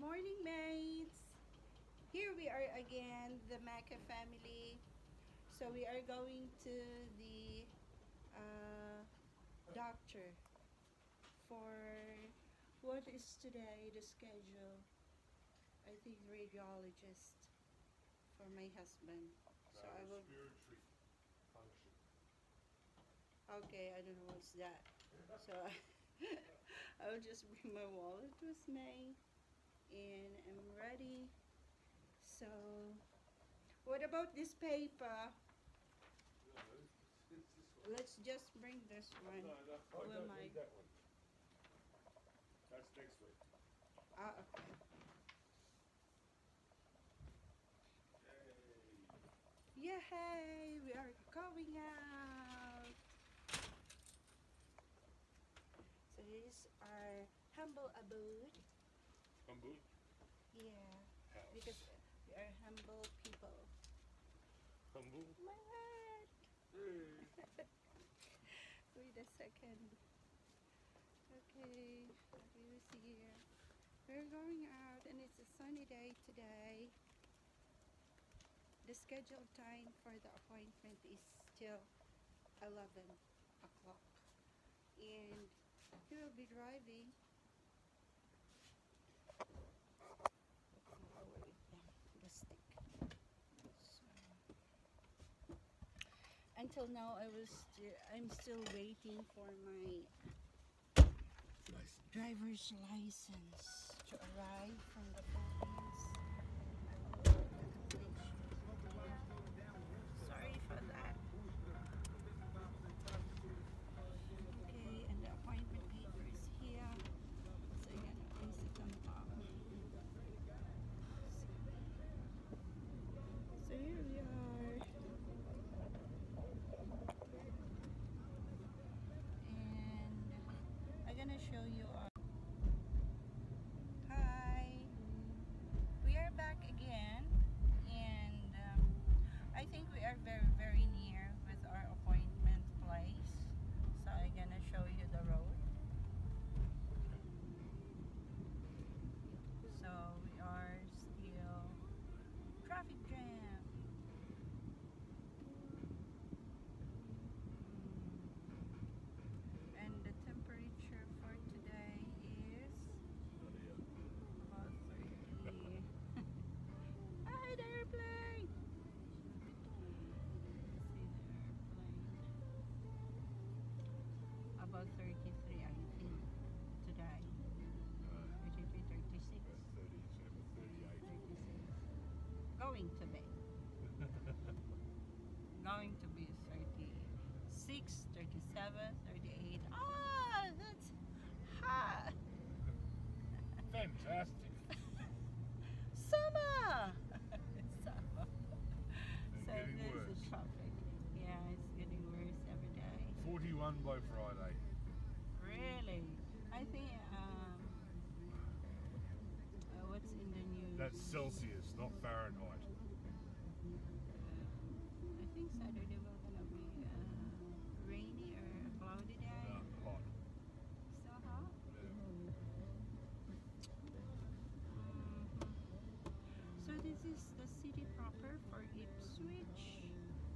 morning, mates. Here we are again, the Maca family. So we are going to the uh, doctor for what is today the schedule. I think radiologist for my husband. So I will. Respiratory function. Okay, I don't know what's that. So I will just bring my wallet with me, and I'm ready. So, what about this paper? No, it's this one. Let's just bring this one. No, I Who don't am I? need that one. That's next week. Ah, okay. Yay. Yay! We are going out. So this is our humble abode. Humble Yeah, house. because we are humble people. Humble. My head. Hey. Wait a second. Okay, we will see here. We're going out, and it's a sunny day today. The scheduled time for the appointment is still 11 o'clock, and he will be driving. The stick. So, until now, I'm still waiting for my driver's license to arrive from the Philippines. Sorry for that. Okay, and the appointment paper is here. So you're gonna place it on top. So here we are. And I'm gonna show you our. Hi. We are back again, and I think we are very near with our appointment place. So I'm gonna show you the road. So we are still traffic jam. And the temperature for today is about 30. Hi, the airplane! See the airplane. About 33, I think, today. 33, 36. 37, 38. 36. Going to be. Going to be 36, 37, 38. Ah, that's hot. Fantastic. Summer! Summer. It's So getting there's worse. the traffic. Yeah, it's getting worse every day. 41 by Friday. Really? I think, what's in the news? That's Celsius, not Fahrenheit. I think Saturday will gonna be rainy or a cloudy day. Hot. So hot? Yeah. So this is the city proper for Ipswich.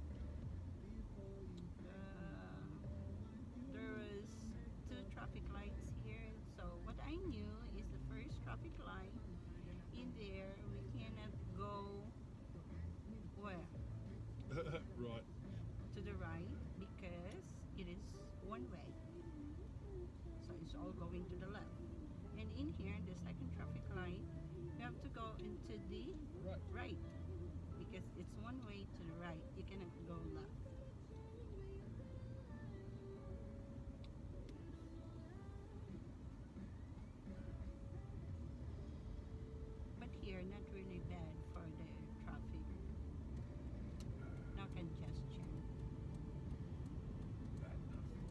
There was 2 traffic lights here. So what I knew is the first traffic light in there, we cannot go where? Right. To the right, because it is one way. So it's all going to the left. And in here, the second traffic light, you have to go into the right because it's one way to the right. You cannot go left. But here, not really bad for the traffic. No congestion. That nothing.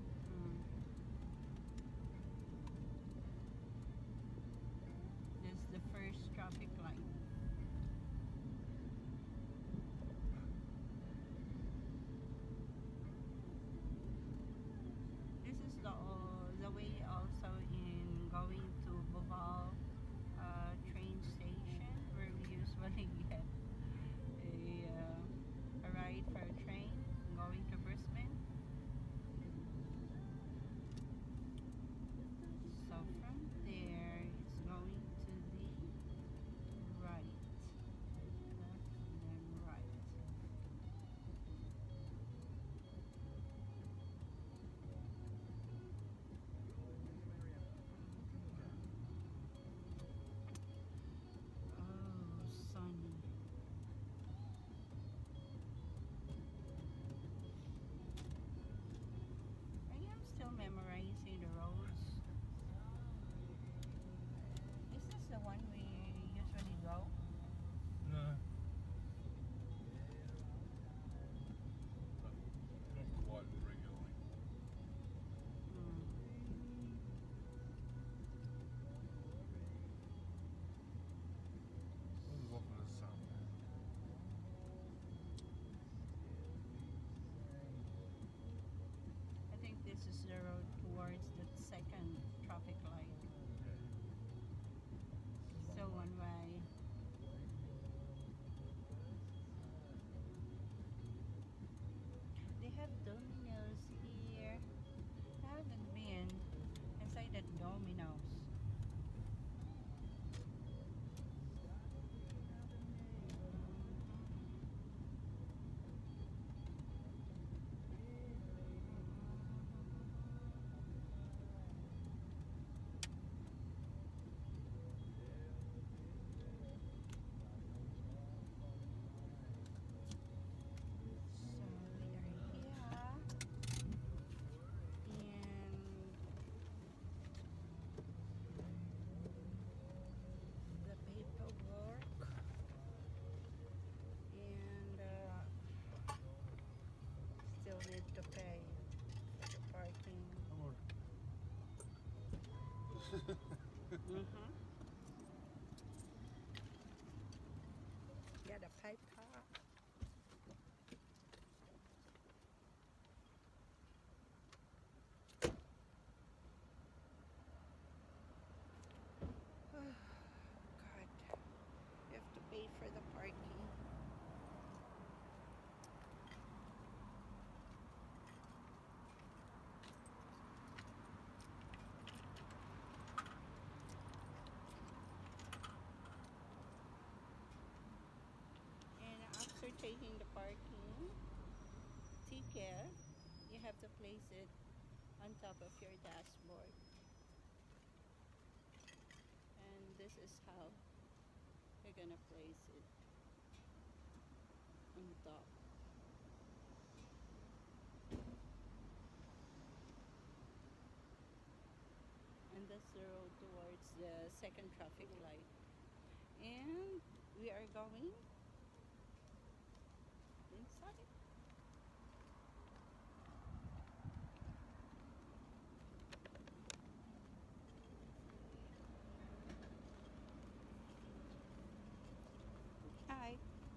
This is the first traffic light. taking the parking ticket, you have to place it on top of your dashboard. And this is how you're gonna place it on top. And that's the road towards the second traffic light. And we are going inside. Hi.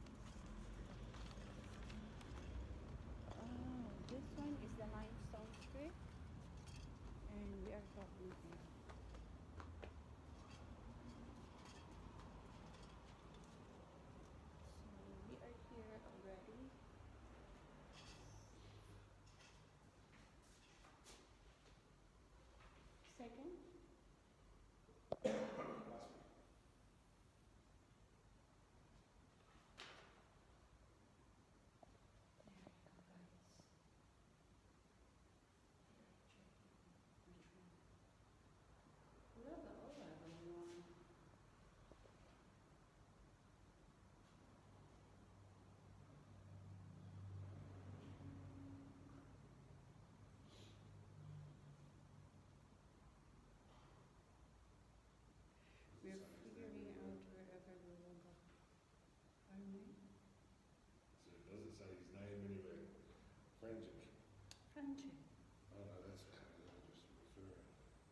Oh, this one is the limestone street, and we are going here. So we are here already. Second. We're figuring out wherever we will go. Aren't we? So it doesn't say his name anywhere. Frantic. Country. Oh no, that's just referring.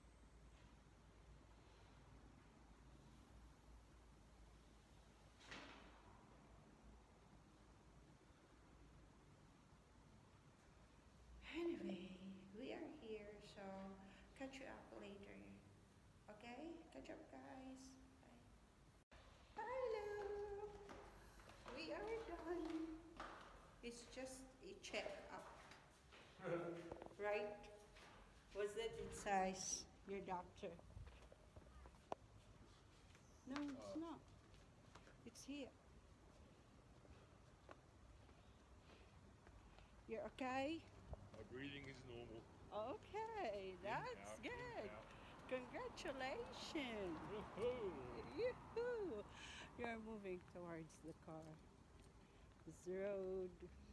Anyway, we are here, so catch you up later. Okay? Catch up, guys. Bye. Hello. We are done. It's just a checkup. Right? Was it in size, your doctor? No, it's not. It's here. You're okay? My breathing is normal. Okay, that's out, good. in, out. Congratulations. Woohoo! Yoo-hoo. You're moving towards the car. This road.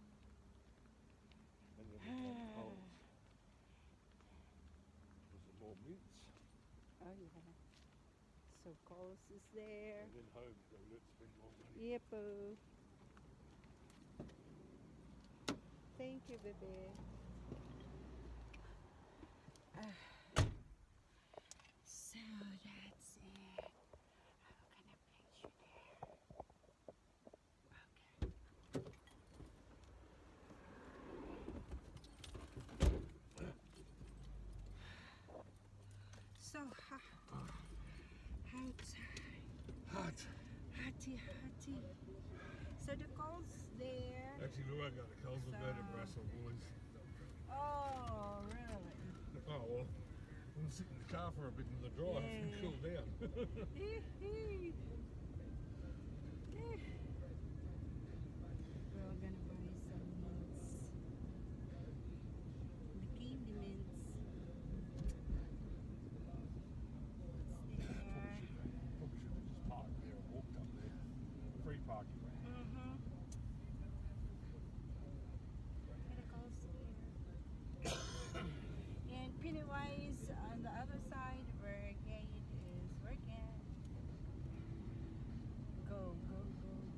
And then we come home. For some more mints. Oh yeah. So Coles is there. And then home, so let's spend more money. Yep. Thank you, baby. So that's it. I'm gonna place you there. Okay. So hot outside. Hot. Hotty. So the Coles there. Actually, we won't go to Coles, we'll go to Brussels, boys. Oh, really? Oh, well, we'll sit in the car for a bit in the drive and Yeah. cool down. We're all gonna buy some mints. The candy mints. It's there. Probably should have just parked there and walked up there. Free parking. And Pennywise on the other side where gate is working. Go.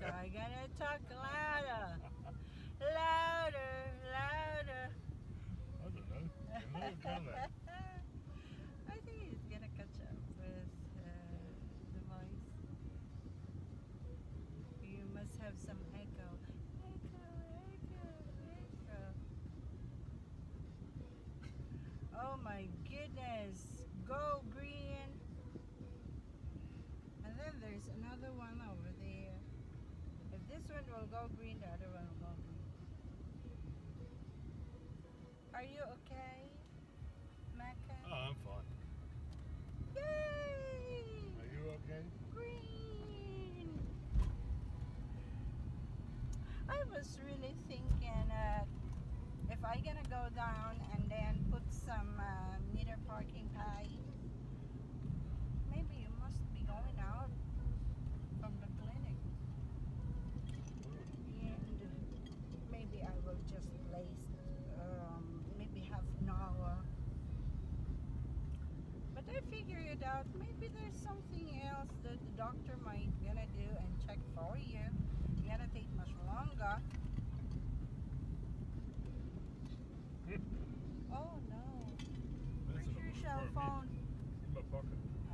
So I gotta talk louder. Louder, louder. I don't know. Can they or can they? I think he's gonna catch up with the voice. You must have some echo. Echo, echo, echo. Oh my goodness. Go green. And then there's another one over there. If this one will go green, the other one will go green. Are you okay, Mecca? Oh, I'm fine. Yay! Are you okay? Green! I was really thinking if I gonna go down and then put some meter parking pie, maybe you must be going out from the clinic. And maybe I will just place maybe half an hour. But I figured it out. Maybe there's something else that the doctor might gonna do and check for you. It's gonna take much longer. Oh no. That's Where's your cell phone? In my pocket. Oh.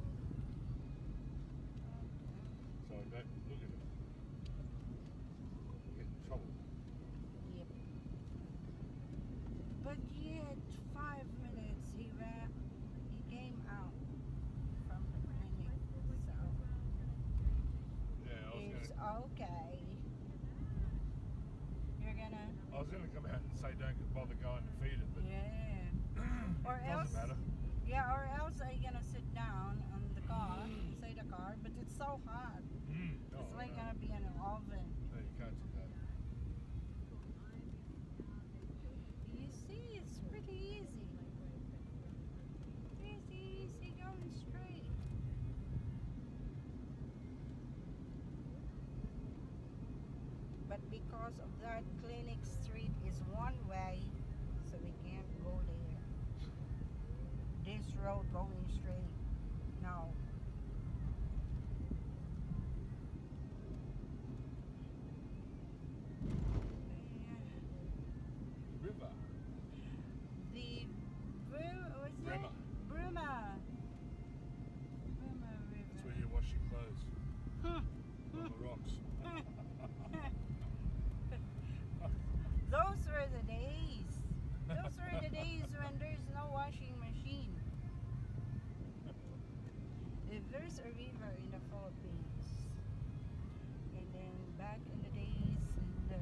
So don't look at it. Get in trouble. Yep. But yet, 5 minutes he came out from the clinic, so Yeah, it's okay. You're gonna, I was gonna come out and say don't bother going to feed it, but yeah. Or it else, doesn't matter. yeah, or else I'm gonna sit down on the car, inside the car, but it's so hot. Oh, It's like no. gonna be in an oven. No, you can't do that. You see, it's pretty easy. Easy, easy, going straight. But because of that, Clinic Street is one way, so we can't go there. This road going straight, no. River. The what's that? Bremer. Bruma. Bruma That's River. where you wash your clothes. On the rocks. Those were the days. Those were the days when there's no washing machine. If there's a river in the Philippines, and then back in the days in the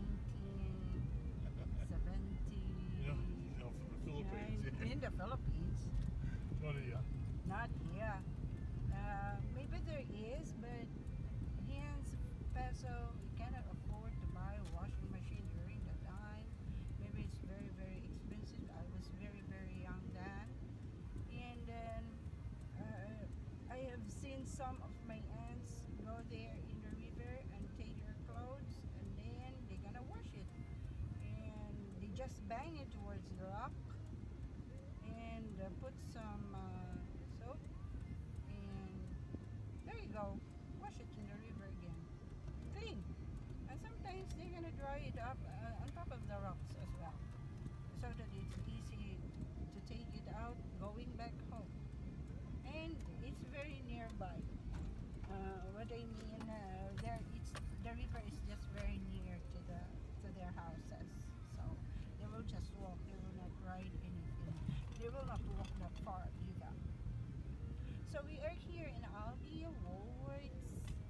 1970s, Yeah, from the Philippines. Yeah. in the Philippines, Not here. not here. Maybe there is, but here in Peso, we cannot afford to buy a washing machine during the time. Maybe it's very, very expensive. I was very, very young then. And then I have seen some of my aunts go there in the river and take their clothes and then they're gonna wash it. And they just bang it towards the rock and put some soap and there you go. Wash it in the river again. Clean. And sometimes they're gonna dry it up on top of the rocks as well, so that it's easy to take it out going back home. And it's very nearby. What I mean, the river is just very near to their houses, so they will just walk. They will not ride anything. They will not walk that far either. So we are here in Aldi Woolworths.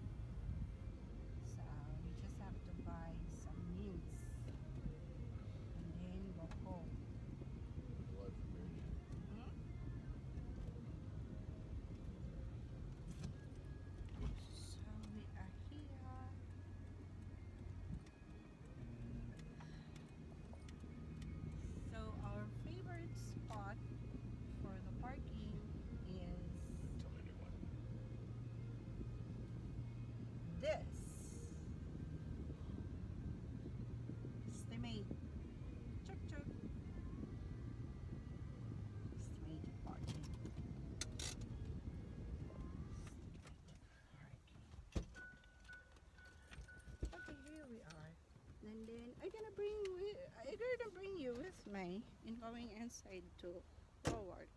So we just have to buy some meals and then go home. Hmm? So we are here. So our favorite spot for the parking is Tell anyone. I didn't bring you with me in going inside to Woolworths.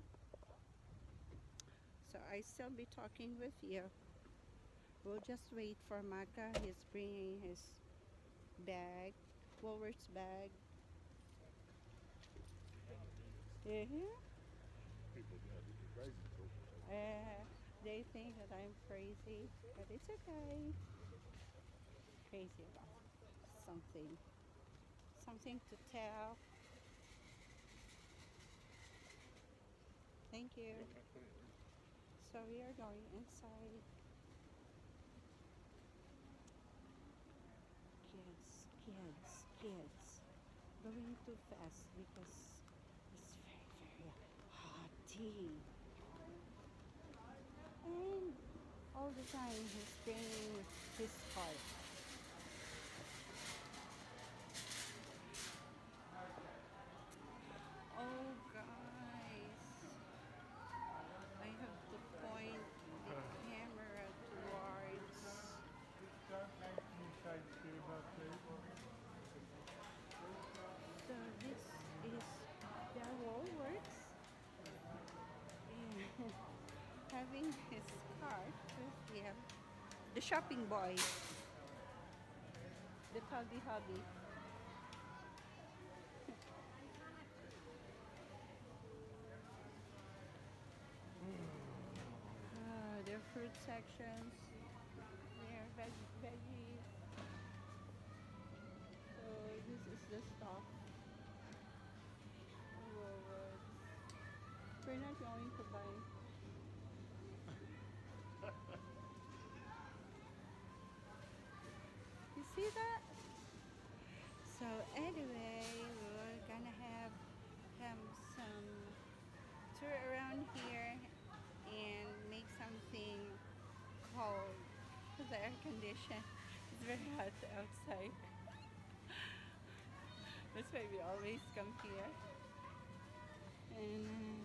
So I still be talking with you. We'll just wait for Maka. He's bringing his bag, Woolworths bag. Yeah. People, you know, think you're crazy talking to them. They think that I'm crazy, but it's okay. Crazy about something. Something to tell. Thank you. So we are going inside. Kids. Going too fast because it's very hotty. And all the time he's bringing his cart. Oh guys, I have to point the camera towards. So this is the Woolworths and having his cart with him. The shopping boy, the tubby hubby. Their fruit sections, their veggies. So this is the stock. We're not going to buy. You see that? So anyway, we're gonna have some tour around here and make something cold because the air condition is very hot outside. That's why we always come here. And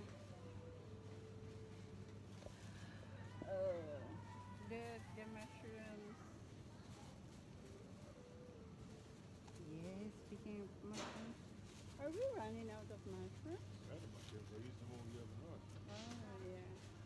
the mushrooms. Yes, speaking of mushrooms, are we running out of mushrooms? I used them all the other night. Oh yeah.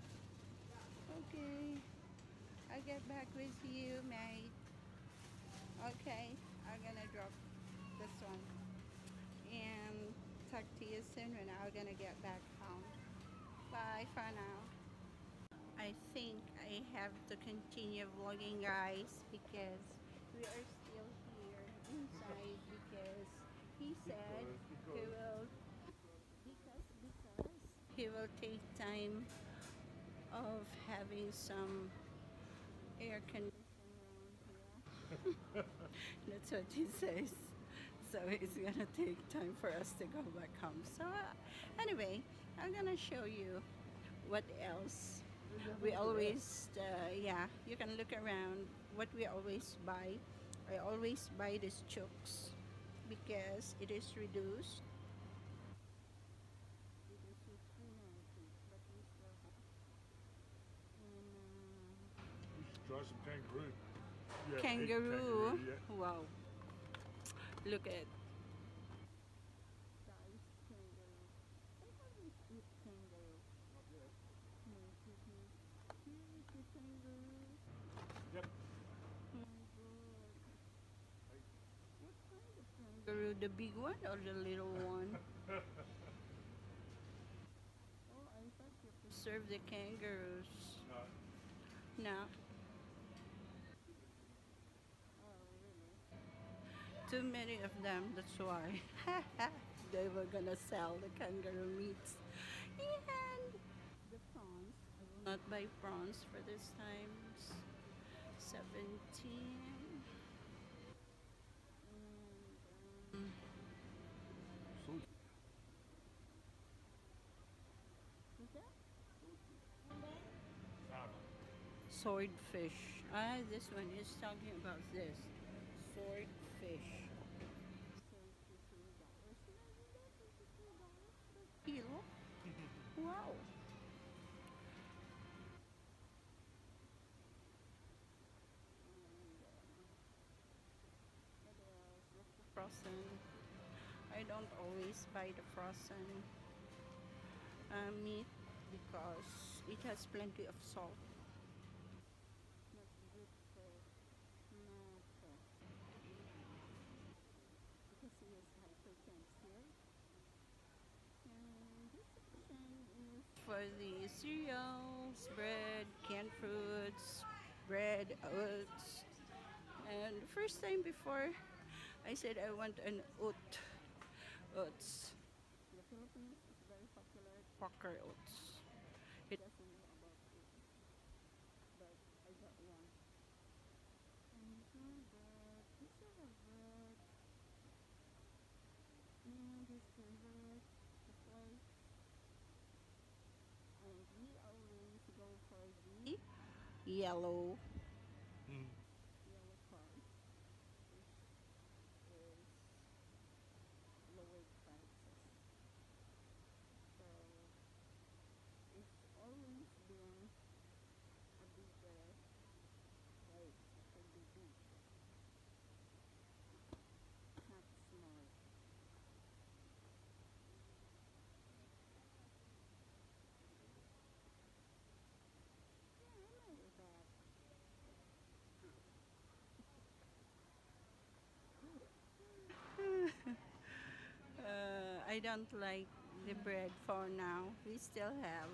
Okay, I'll get back with you, mate. Okay, I'm gonna drop this one and talk to you soon when I'm gonna get back home. Bye for now. I think I have to continue vlogging, guys, because we are still here inside because he said he will because he will take time of having some air conditioning around here. That's what he says. So it's gonna take time for us to go back home. So anyway, I'm gonna show you what else we always yeah, you can look around what we always buy. I always buy these chooks because it is reduced. Try some kangaroo. Yeah, Kangaroo. yeah. Wow, look at Yep. kangaroo, the big one or the little one? Serve the kangaroos. No. No. Too many of them, that's why. They were gonna sell the kangaroo meats. And the prawns. I will not buy prawns for this time. 17. And, swordfish. Ah, this one is talking about this. Swordfish. Kilo? Wow. frozen. I don't always buy the frozen meat because it has plenty of salt. Not good for Marco because he has hypertension. And this section is for the cereals, bread, canned fruits, bread, oats. And the first time before, I said I want an oats. In the Philippines, it's very popular. Quaker oats. It doesn't know about it, but I got one. And bread, this is a bread. And this favorite, the fries. And we always go for the yellow Mm. yellow card, which is lowered prices. So it's always been a bigger price for the big, not small. Yeah, I know that. I don't like the bread for now. We still have.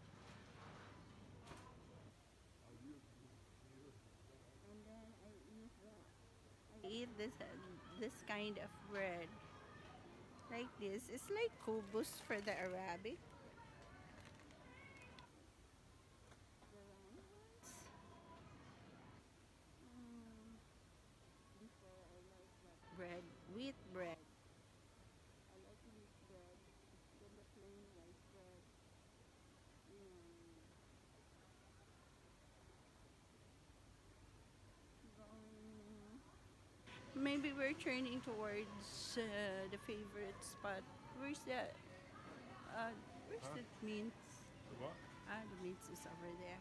And then I use that. I eat this kind of bread like this. It's like kubus for the Arabic. The round ones. Before I like that bread, wheat bread. I like wheat bread. Then the plain white bread. Going. Maybe we're turning towards the favorite spot. Where's that? Where's Huh? the mince? The what? The mince is over there.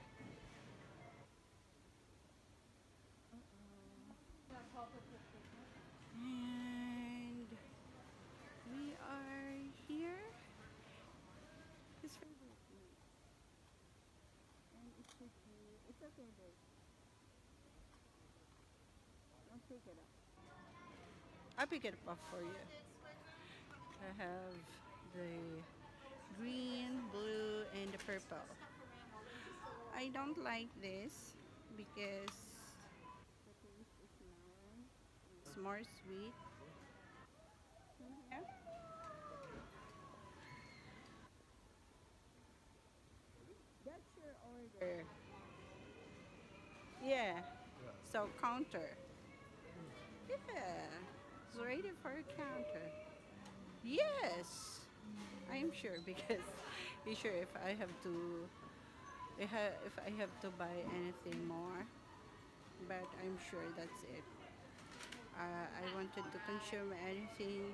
And we are here. His favorite mince. And it should be. It's okay, babe. I'll pick it up. I'll pick it up for you. I have the green, blue, and the purple. I don't like this because the taste is mild. It's more sweet. Yeah. That's your order. Yeah. Yeah. So counter. Yeah. It's ready for a counter. Yes. I'm sure because I'm sure if I have to if I have to buy anything more, but I'm sure that's it. I wanted to consume anything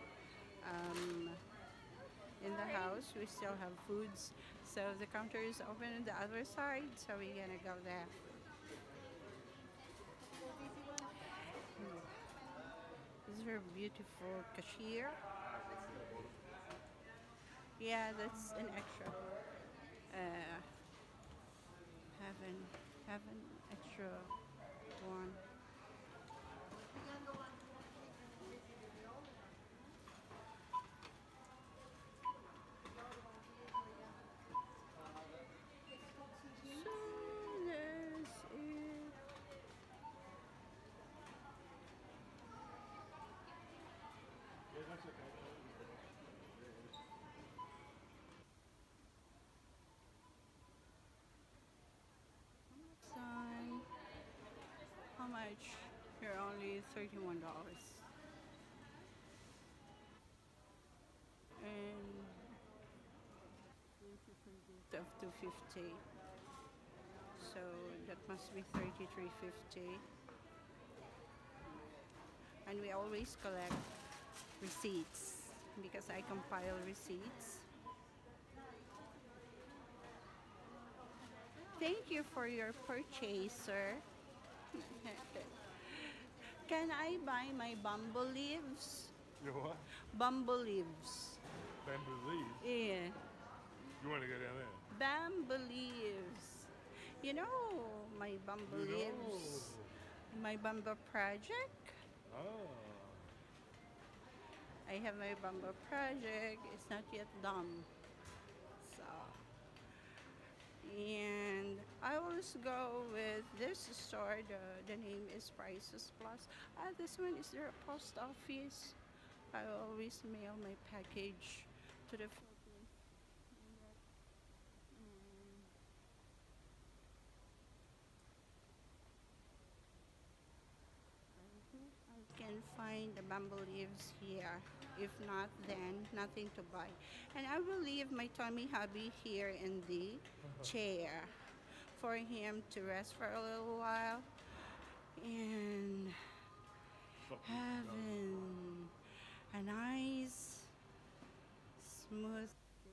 in the house. We still have foods, so the counter is open on the other side, so we're gonna go there. This is her beautiful cashier. Yeah, that's an extra. Uh, have an extra one. So there's it. Yeah, that's okay. Son, how much? Here only $31. And of 250. So that must be 33.50. And we always collect receipts because I compile receipts. Thank you for your purchase, sir. Can I buy my bumble leaves? You what? Bamboo leaves. Bamboo leaves. Yeah. You want to go down there? Bamboo leaves. You know my bamboo You know. leaves. My bamboo project. Oh. I have my bamboo project. It's not yet done. So, and I always go with this store. The name is Prices Plus. This one is their post office. I always mail my package to the Philippines. I can find the bamboo leaves here. If not, then nothing to buy. And I will leave my Tommy hubby here in the chair for him to rest for a little while and having a nice, smooth.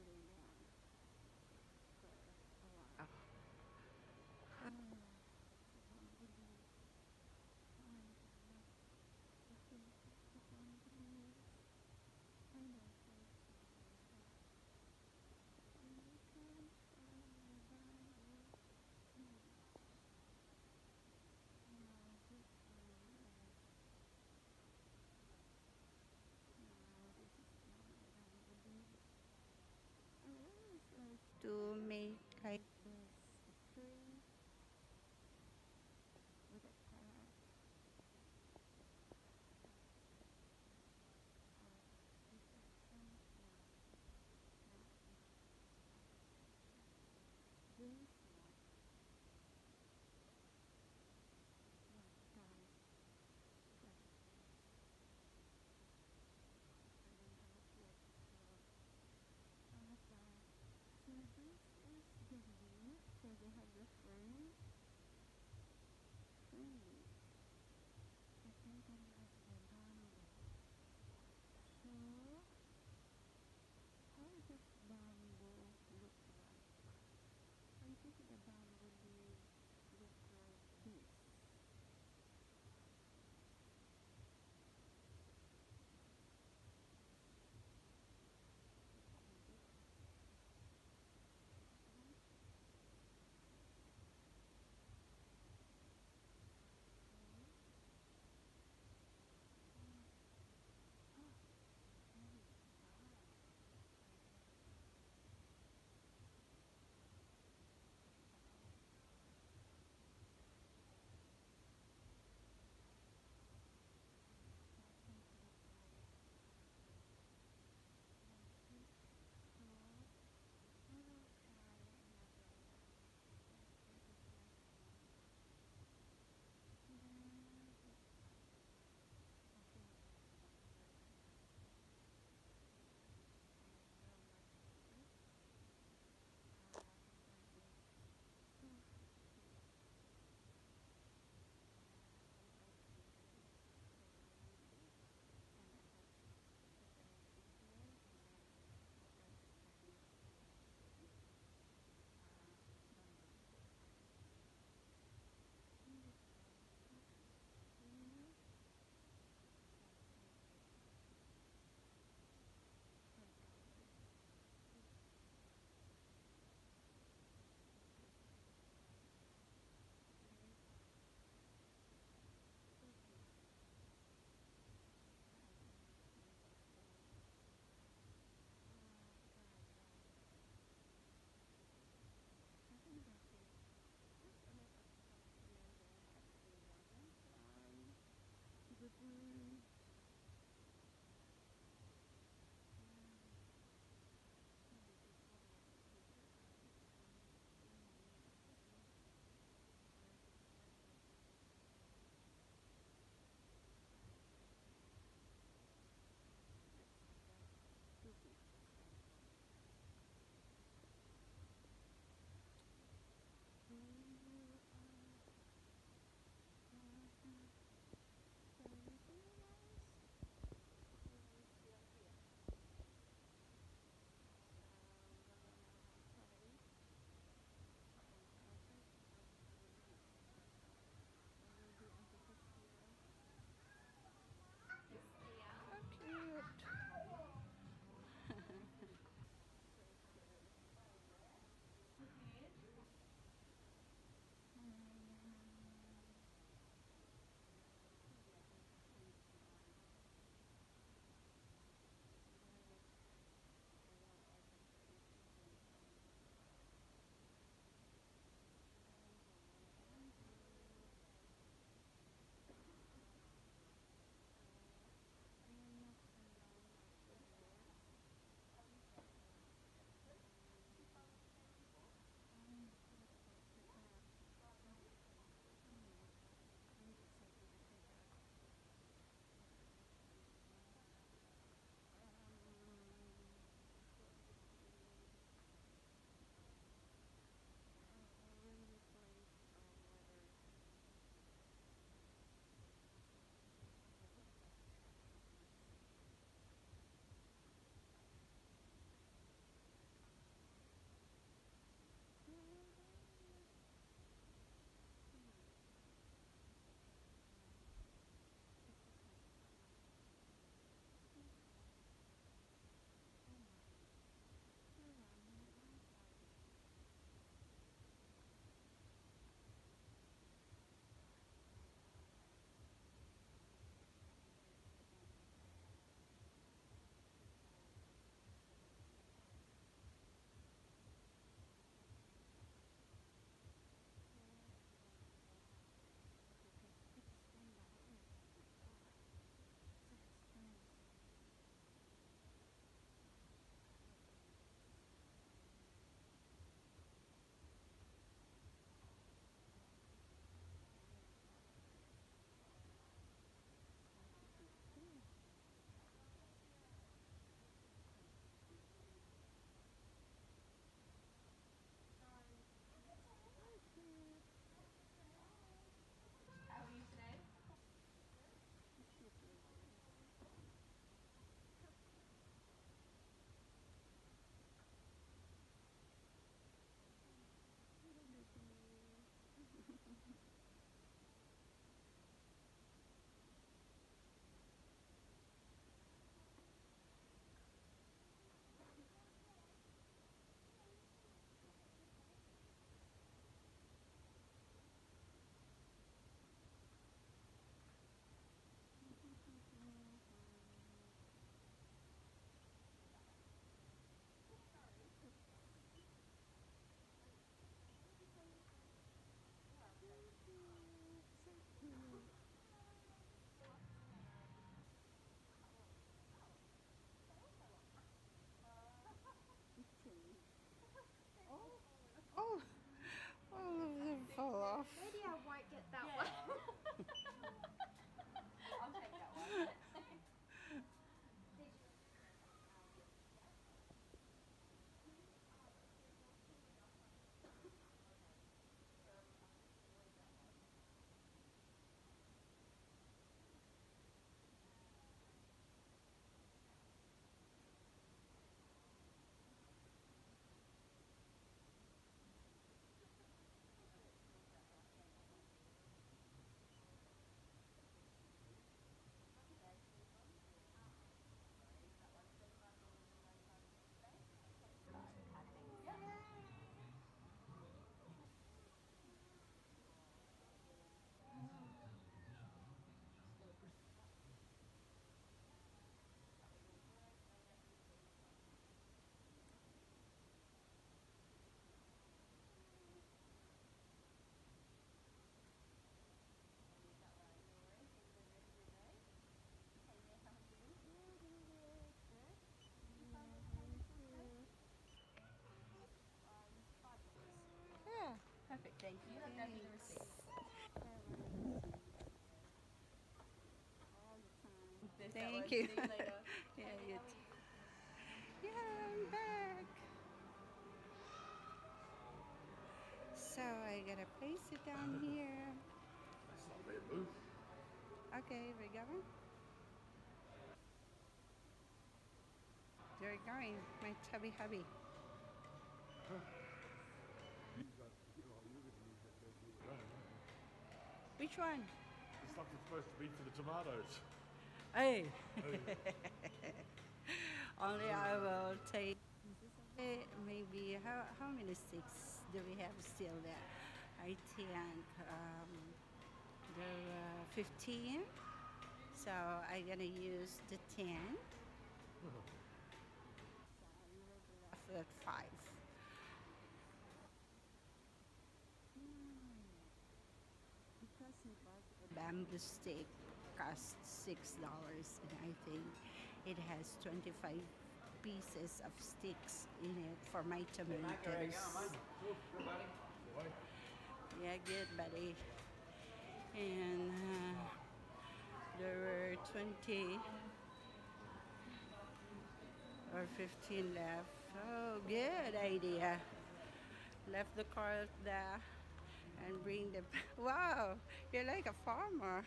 To make like this tree with a cat. This so this is the leaf. So they have the fern. Fern. I think I like the bamboo. So how does bamboo look like? I think the bamboo leaves look like this. Thank you. Yeah, you yeah, I'm back. So I gotta place it down here. That's not a bit of move. Okay, we're going. They're going, my chubby hubby. Which one? The stuff that's supposed to be for the tomatoes. Hey. Only I will take maybe how many sticks do we have still there? I think there are 15. So I'm gonna use the 10. Left at 5. Bamboo stick costs $6, and I think it has 25 pieces of sticks in it for my tomatoes. Yeah, good, buddy. And there were 20 or 15 left. Oh, good idea. Left the cart there and bring the. Wow, you're like a farmer.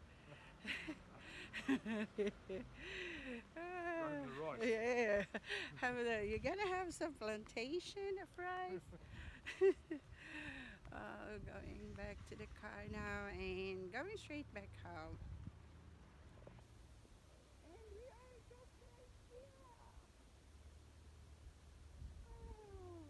Yeah, you're gonna have some plantation of rice. Going back to the car now and going straight back home. And we are just right here. Oh.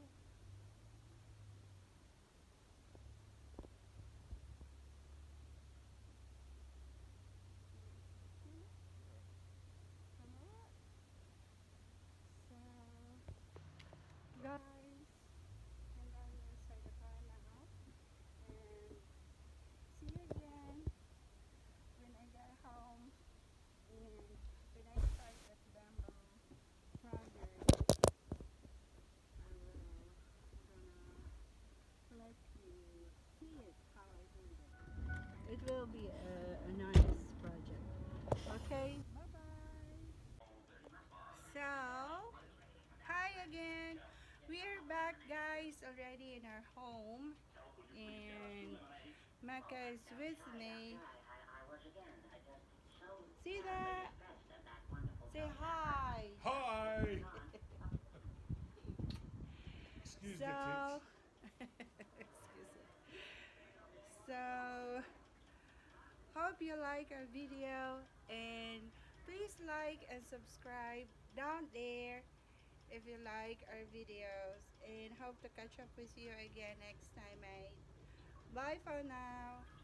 So, guys, I'm going inside the car now. And see you again when I get home. And when I start that bamboo project, I will gonna let you see it how I do that. It will be a nice project. Okay, bye bye. So, hi again. We're back, guys, already in our home, and Mecca is with me. See that? Say hi. Hi! Excuse So, the excuse me. So, hope you like our video, and please like and subscribe down there if you like our videos, and hope to catch up with you again next time, mate. Bye for now.